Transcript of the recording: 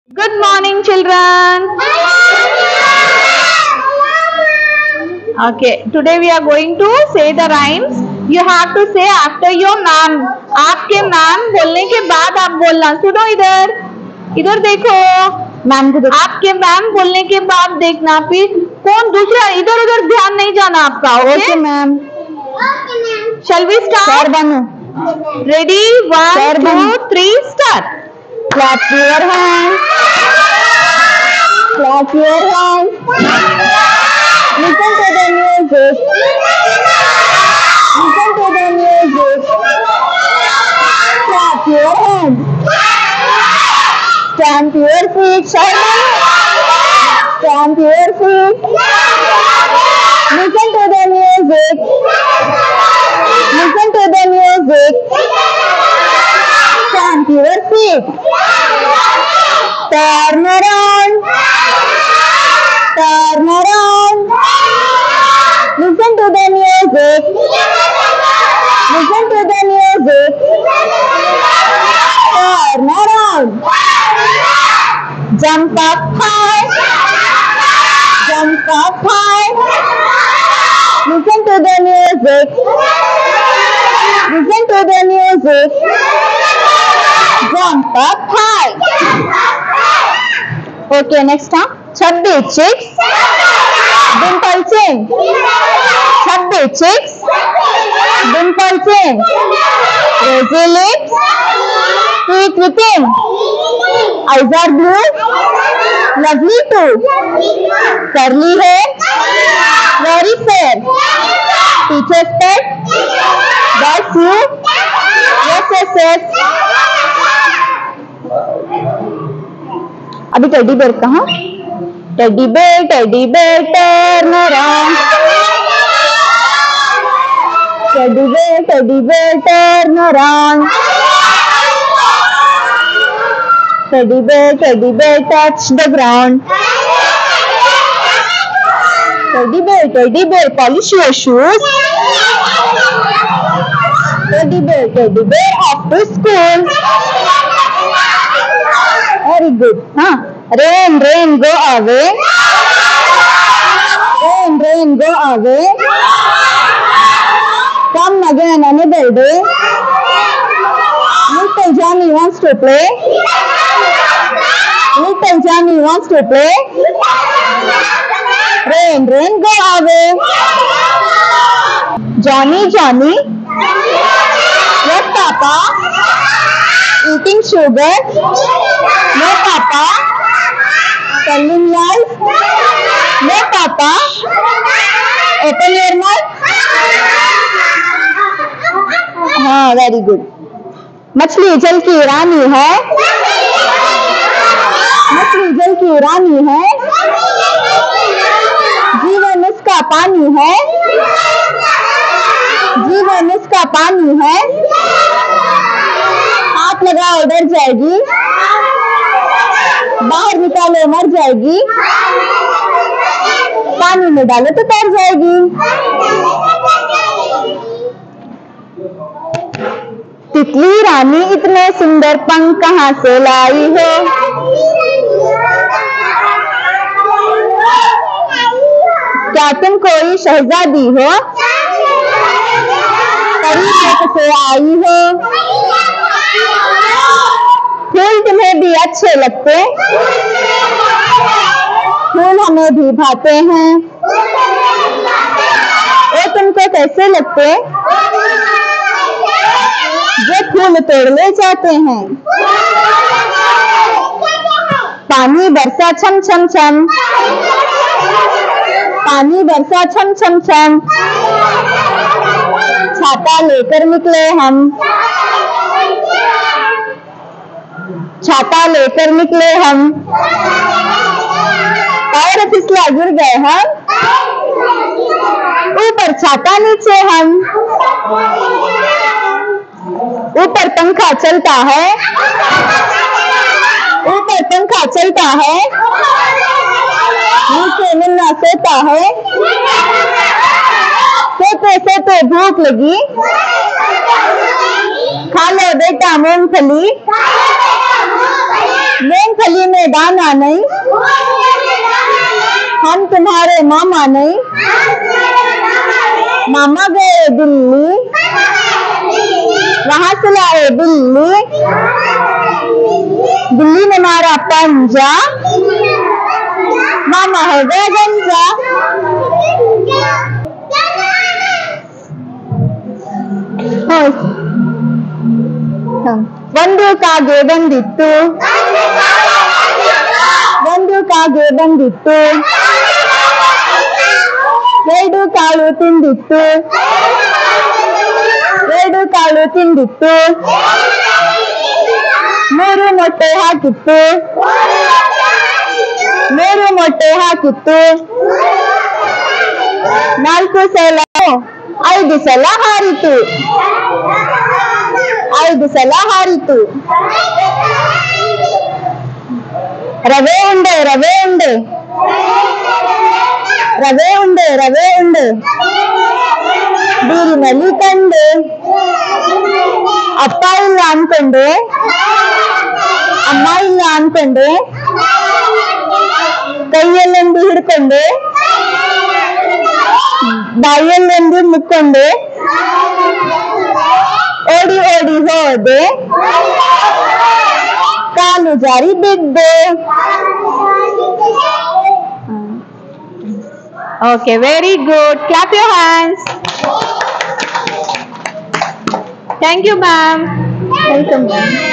Good morning, children. Okay, today we are going to say the rhymes. You have to say after your name. आपके नाम बोलने के बाद आप बोलना. सुनो इधर, इधर देखो. मैम को देखो. आपके मैम बोलने के बाद देखना. फिर कौन दूसरा, इधर उधर ध्यान नहीं जाना आपका. Okay ma'am. Shall we start? Sir बनो. Ready? 1, 2, 3, start. Clap your hands. Clap your hands. Listen to the music. Listen to the music. Clap your hands. Stamp your feet. Stamp your feet. Listen to the music. Listen to the music. Stamp your feet. Turn around. Turn around. Listen to the music. Listen to the music. Turn around. Jump up high. Jump up high. Listen to the music. Listen to the music. Jump up high. Okay, next time. Chubby chicks. Dimple chin. Chubby chicks. Dimple chin. Rosy lips. Sweet within. Eyes are blue. Lovely too. Curly hair. Very fair. Teacher's pet. That's you. Yes, yes, yes. अभी teddy bear कहाँ? Teddy bear turn around. Teddy bear turn around. Teddy bear touch the ground. Teddy bear polish your shoes. Teddy bear off to school. Very good. Rain, go away. Rain, go away. Come again another day. Little Johnny wants to play. Little Johnny wants to play. Rain, go away. Johnny. Yes, Papa. Eating sugar. No, Papa. Telling lies. No, Papa. Open your mouth. हाँ, very good. मछली जल की रानी है. मछली जल की रानी है. जीवन उसका पानी है. जीवन उसका पानी है. हाथ लगाओ डर जाएगी. बाहर निकालो मर जाएगी. पानी में डालो तो तैर जाएगी. तितली रानी इतने सुंदर पंख कहाँ से लाई हो? क्या तुम कोई शहजादी हो? परी से आई हो? फूल तुम्हें भी अच्छे लगते. फूल हमें भी भाते हैं. वो तुमको कैसे लगते जो फूल तोड़ ले जाते हैं? पानी बरसा छम छम छम. पानी बरसा छम छम छम. छाता लेकर निकले हम. छाता लेकर निकले हम. पैर फिसला गिर गए हम. ऊपर छाता नीचे हम. ऊपर पंखा चलता है. ऊपर पंखा चलता है. नीचे मुन्ना सोता है. सोते सोते भूख लगी. खा लो बेटा मूंगफली. मूंगफली में दाना नहीं, हम तुम्हारे मामा नहीं। मामा गए दिल्ली, वहां से लाए बिल्ली, बिल्ली ने मारा पंजा, मामा हो गया गंजा। ಒಂದು ಕಾಗೆ ಬಂದಿತ್ತು, ಒಂದು ಕಾಗೆ ಬಂದಿತ್ತು, ಎರಡು ಕಾಳು ತಿಂದಿತ್ತು, ಎರಡು ಕಾಳು ತಿಂದಿತ್ತು, ಮೂರು ಮೊಟ್ಟೆ ಹಾಕಿತ್ತು, ಮೂರು ಮೊಟ್ಟೆ ಹಾಕಿತ್ತು, ನಾಲ್ಕು ಸಲ ಐದು ಸಲ ಹಾರಿತು, ಐದು ಸಲ ಹಾರಿತು। ರವೆ ಉಂಡೆ ರವೆ ಉಂಡೆ, ರವೆ ಉಂಡೆ ರವೆ ಉಂಡೆ, ಬೀರಿನಲ್ಲಿ ಕಂಡೆ, ಅಪ್ಪ ಇಲ್ಲ ಅನ್ಕೊಂಡೆ, ಅಮ್ಮ ಇಲ್ಲ ಅನ್ಕೊಂಡೆ, ಕೈಯಲ್ಲೊಂದು ಹಿಡ್ಕೊಂಡೆ, ಬಾಯಲ್ಲೊಂದು ಮುಕ್ಕೊಂಡೆ, ಓಡಿ ಓಡಿ ಹೋದೆ, ಕಾಲು ಜಾರಿ ಬಿದ್ದೆ। Okay, very good. Clap your hands. Thank you, ma'am. Welcome, ma'am.